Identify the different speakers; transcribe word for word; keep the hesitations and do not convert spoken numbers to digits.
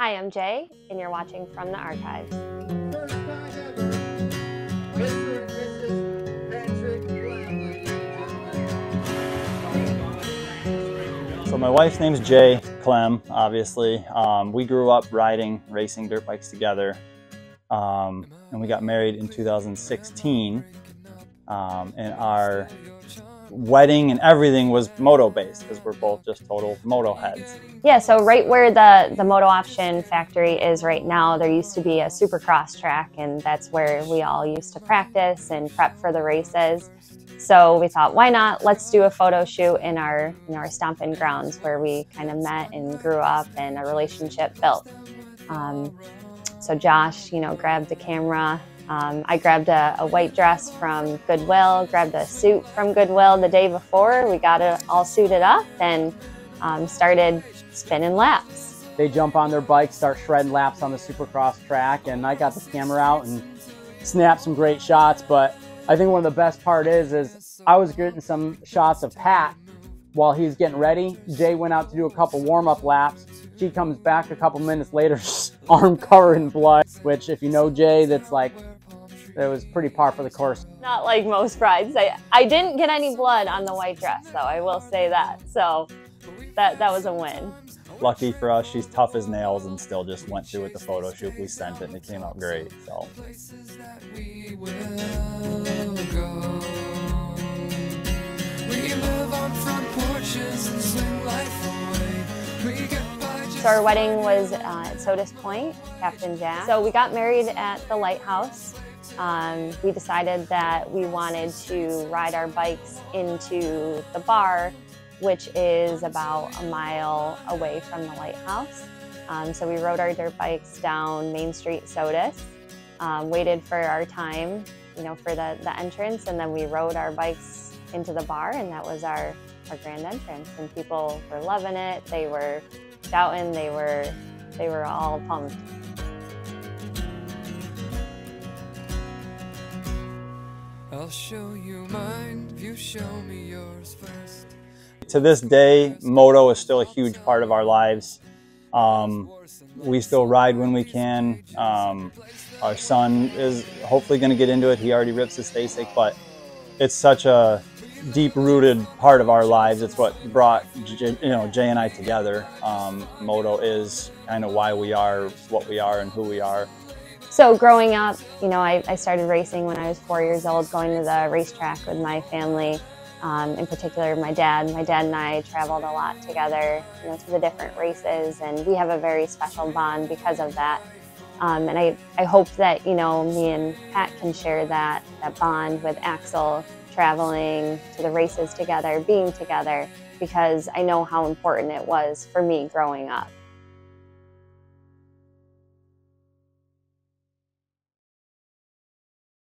Speaker 1: Hi, I'm Jay, and you're watching From the Archives.
Speaker 2: So my wife's name's Jay Clem, obviously. Um, we grew up riding, racing dirt bikes together, um, and we got married in two thousand sixteen. Um, and our wedding and everything was moto based because we're both just total moto heads.
Speaker 1: Yeah, so right where the, the MotoOption factory is right now, there used to be a supercross track, and that's where we all used to practice and prep for the races. So we thought, why not? Let's do a photo shoot in our, in our stomping grounds where we kind of met and grew up and a relationship built. Um, so Josh, you know, grabbed the camera. Um, I grabbed a, a white dress from Goodwill, grabbed a suit from Goodwill the day before. We got it all suited up and um, started spinning laps.
Speaker 3: They jump on their bikes, start shredding laps on the supercross track, and I got the camera out and snapped some great shots. But I think one of the best part is, is I was getting some shots of Pat while he was getting ready. Jay went out to do a couple warm-up laps. She comes back a couple minutes later, arm covered in blood, which if you know Jay, that's like, it was pretty par for the course.
Speaker 1: Not like most brides. I, I didn't get any blood on the white dress, though, I will say that. So that, that was a win.
Speaker 2: Lucky for us, she's tough as nails and still just went through with the photo shoot. We sent it and it came out great. So.
Speaker 1: So our wedding was uh, at Sodas Point, Captain Jack. So we got married at the lighthouse. Um, we decided that we wanted to ride our bikes into the bar, which is about a mile away from the lighthouse. Um, so we rode our dirt bikes down Main Street, Sodas, um, waited for our time, you know, for the, the entrance, and then we rode our bikes into the bar, and that was our, our grand entrance. And people were loving it. They were shouting. They were, they were all pumped.
Speaker 4: I'll show you mine, you show me yours first.
Speaker 2: To this day, moto is still a huge part of our lives. Um, we still ride when we can. Um, our son is hopefully going to get into it. He already rips his Stasic, but it's such a deep-rooted part of our lives. It's what brought J, you know, Jay and I together. Um, moto is kind of why we are what we are and who we are.
Speaker 1: So growing up, you know, I, I started racing when I was four years old, going to the racetrack with my family. Um, in particular, my dad. My dad and I traveled a lot together, you know, to the different races, and we have a very special bond because of that. Um, and I, I hope that, you know, me and Pat can share that, that bond with Axel, traveling to the races together, being together, because I know how important it was for me growing up.